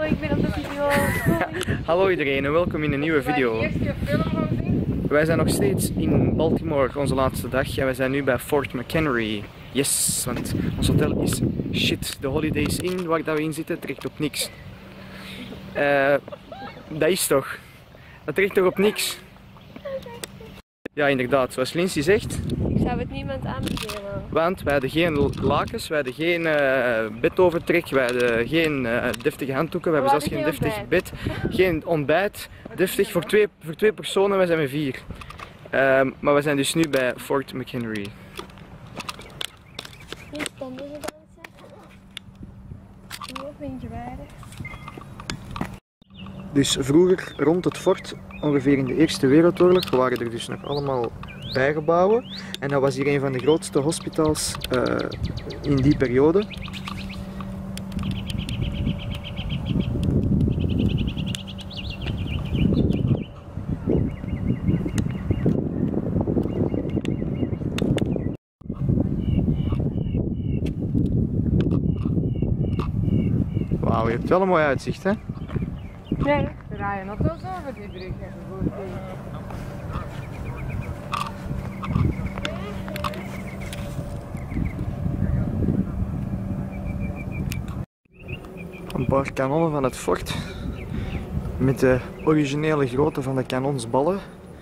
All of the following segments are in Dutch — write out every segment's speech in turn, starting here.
ik ben op de video. Hallo iedereen en welkom in een nieuwe video. Wij zijn nog steeds in Baltimore, onze laatste dag. En wij zijn nu bij Fort McHenry. Yes, want ons hotel is shit. De Holidays Inn, waar we in zitten, trekt op niks. Dat is toch? Dat trekt toch op niks? Ja, inderdaad, zoals Lindsay zegt. Ik zou het niemand aanbevelen. Want wij hadden geen lakens, wij hadden geen bedovertrek, wij hadden geen deftige handdoeken, wij hebben zelfs geen deftig bed, geen ontbijt. Deftig voor twee personen, wij zijn met 4. Maar we zijn dus nu bij Fort McHenry. Hier stonden ze dan. Nog eentje weinig. Dus vroeger rond het fort, ongeveer in de Eerste Wereldoorlog, waren er dus nog allemaal bijgebouwen. En dat was hier een van de grootste hospitals in die periode. Wauw, je hebt wel een mooi uitzicht, hè? Nee, we rijden nog wel zo over die brug. Een paar kanonnen van het fort. Met de originele grootte van de kanonsballen.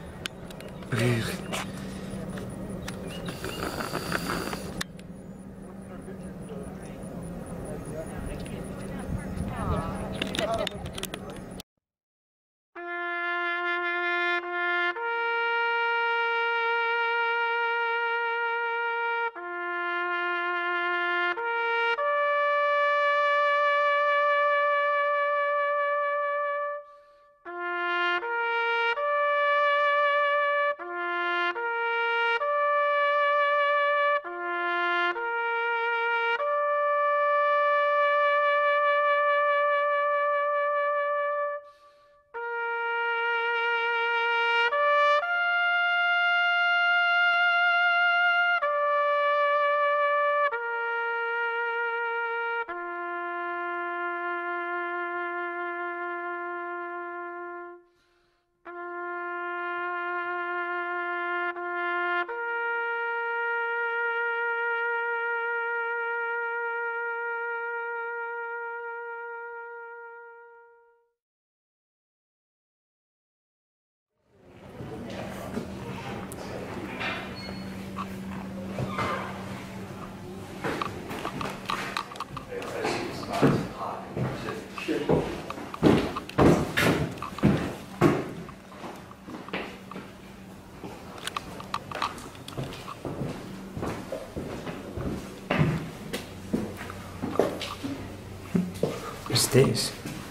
Wat is deze?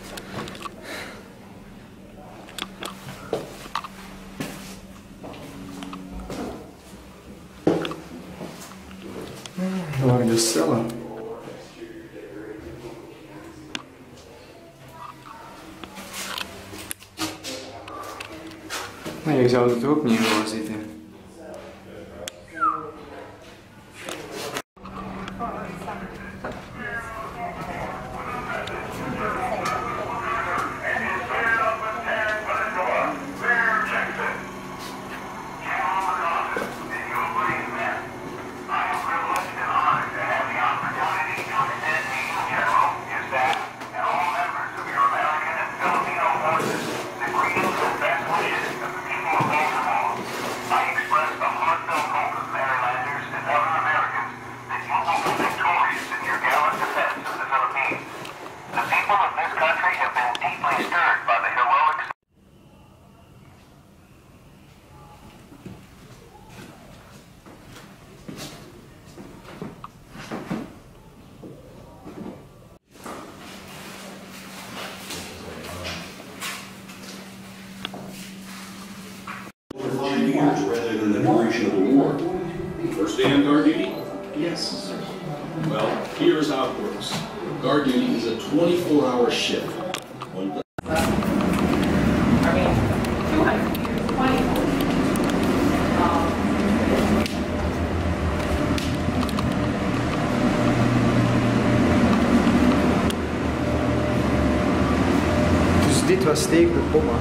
Dat waren de cellen. Maar je zou er ook niet in willen zitten. Rather than the duration of the war. Understand guard duty? Yes, sir. Well, here's how it works. Guard duty is a 24-hour shift. Dus dit was tegen de komma.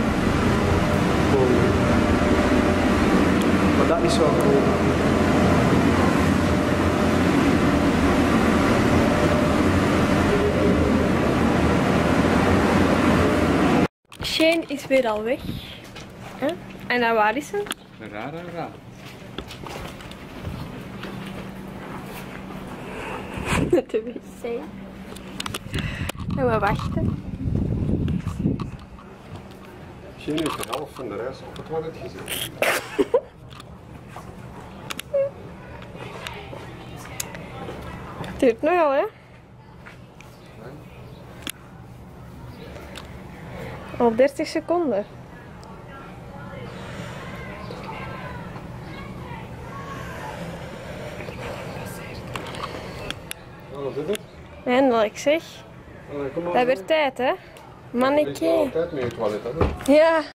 Maar dat is wel cool. Shane is weer al weg. Huh? En nou, waar is hij? Ra. Met de wc. En we wachten. Shane heeft de helft van de reis op het toilet gezet. Het duurt nogal, hè? Al 30 seconden. Wat is het? Eindelijk zeg. Allee, kom maar. Dat werd tijd, hè? Ik ben Manneke. altijd mee in het toilet, hè? Ja.